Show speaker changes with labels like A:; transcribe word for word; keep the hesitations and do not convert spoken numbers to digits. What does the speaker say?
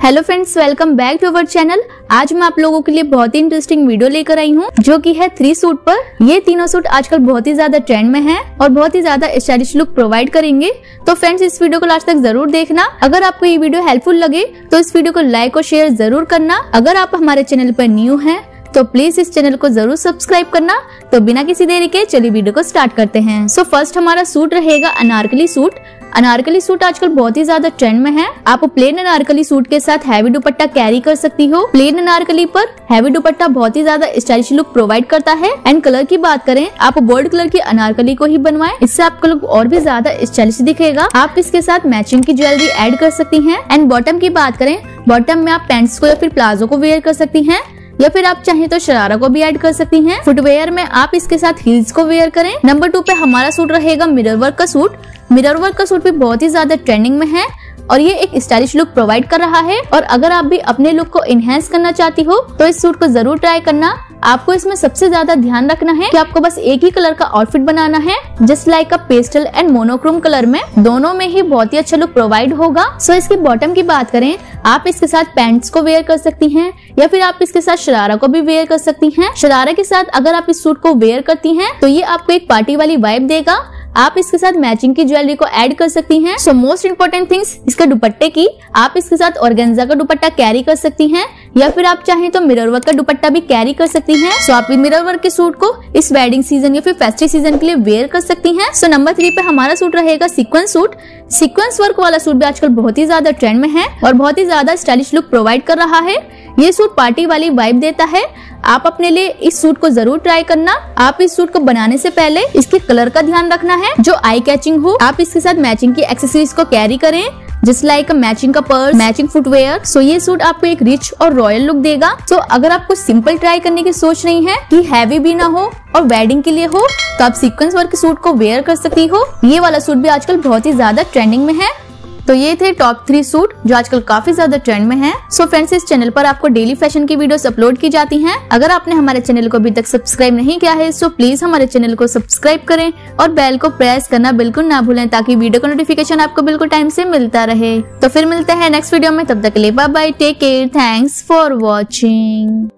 A: Hello friends, welcome back to our channel. आज मैं आप लोगों के लिए बहुत ही इंटरेस्टिंग वीडियो लेकर आई हूँ जो कि है थ्री सूट पर। ये तीनों सूट आजकल बहुत ही ज्यादा ट्रेंड में हैं और बहुत ही ज्यादा स्टाइलिश लुक प्रोवाइड करेंगे। तो फ्रेंड्स, इस वीडियो को लास्ट तक जरूर देखना। अगर आपको ये वीडियो हेल्पफुल लगे तो इस वीडियो को लाइक और शेयर जरूर करना। अगर आप हमारे चैनल पर न्यू हैं तो प्लीज इस चैनल को जरूर सब्सक्राइब करना। तो बिना किसी देरी के चलिए वीडियो को स्टार्ट करते हैं। सो so, फर्स्ट हमारा सूट रहेगा अनारकली सूट। अनारकली सूट आजकल बहुत ही ज्यादा ट्रेंड में है। आप प्लेन अनारकली सूट के साथ हैवी दुपट्टा कैरी कर सकती हो। प्लेन अनारकली पर हैवी दुपट्टा बहुत ही ज्यादा स्टाइलिश लुक प्रोवाइड करता है। एंड कलर की बात करें, आप गोल्ड कलर की अनारकली को ही बनवाएं, इससे आपका लुक और भी ज्यादा स्टाइलिश दिखेगा। आप इसके साथ मैचिंग की ज्वेलरी ऐड कर सकती हैं। एंड बॉटम की बात करें, बॉटम में आप पैंट्स को या फिर प्लाजो को वेयर कर सकती हैं, या फिर आप चाहें तो शरारा को भी ऐड कर सकती हैं। फुटवेयर में आप इसके साथ हील्स को वेयर करें। नंबर टू पे हमारा सूट रहेगा मिरर वर्क का सूट। मिरर वर्क का सूट भी बहुत ही ज्यादा ट्रेंडिंग में है और ये एक स्टाइलिश लुक प्रोवाइड कर रहा है। और अगर आप भी अपने लुक को इनहेंस करना चाहती हो तो इस सूट को जरूर ट्राई करना। आपको इसमें सबसे ज्यादा ध्यान रखना है कि आपको बस एक ही कलर का आउटफिट बनाना है, just like a pastel and monochrome colour में। दोनों में ही बहुत ही अच्छा लुक प्रोवाइड होगा। सो so, इसकी बॉटम की बात करें, आप इसके साथ पैंट्स को वेयर कर सकती हैं या फिर आप इसके साथ शरारा को भी वेयर कर सकती हैं। शरारा के साथ अगर आप इस सूट को वेयर करती हैं तो ये आपको एक पार्टी वाली वाइब देगा। आप इसके साथ मैचिंग की ज्वेलरी को ऐड कर सकती हैं। सो मोस्ट इम्पोर्टेंट थिंग्स, इसके दुपट्टे की, आप इसके साथ ऑर्गेन्जा का दुपट्टा कैरी कर सकती हैं या फिर आप चाहें तो मिरर वर्क का दुपट्टा भी कैरी कर सकती हैं। सो so, आप मिरर वर्क के सूट को इस वेडिंग सीजन या फिर फेस्टिव सीजन के लिए वेयर कर सकती हैं। सो नंबर थ्री पे हमारा सूट रहेगा सीक्वेंस सूट। सीक्वेंस वर्क वाला सूट भी आजकल बहुत ही ज्यादा ट्रेंड में है और बहुत ही ज्यादा स्टाइलिश लुक प्रोवाइड कर रहा है। ये सूट पार्टी वाली वाइब देता है। आप अपने लिए इस सूट को जरूर ट्राई करना। आप इस सूट को बनाने से पहले इसके कलर का ध्यान रखना है जो आई कैचिंग हो। आप इसके साथ मैचिंग की एक्सेसरीज को कैरी करें, जस्ट लाइक मैचिंग का पर्स, मैचिंग फुटवेयर। सो ये सूट आपको एक रिच और रॉयल लुक देगा। सो so, अगर आप कुछ सिंपल ट्राई करने की सोच रही हैं कि हैवी भी ना हो और वेडिंग के लिए हो, तो आप सीक्वेंस वर्क सूट को वेयर कर सकती हो। ये वाला सूट भी आजकल बहुत ही ज्यादा ट्रेंडिंग में है। तो ये थे टॉप थ्री सूट जो आजकल काफी ज्यादा ट्रेंड में हैं। सो फ्रेंड्स, इस चैनल पर आपको डेली फैशन की वीडियोस अपलोड की जाती हैं। अगर आपने हमारे चैनल को अभी तक सब्सक्राइब नहीं किया है तो प्लीज हमारे चैनल को सब्सक्राइब करें और बेल को प्रेस करना बिल्कुल ना भूलें ताकि वीडियो का नोटिफिकेशन आपको बिल्कुल टाइम से मिलता रहे। तो फिर मिलते हैं नेक्स्ट वीडियो में। तब तक के लिए bye bye, take care, thanks for watching.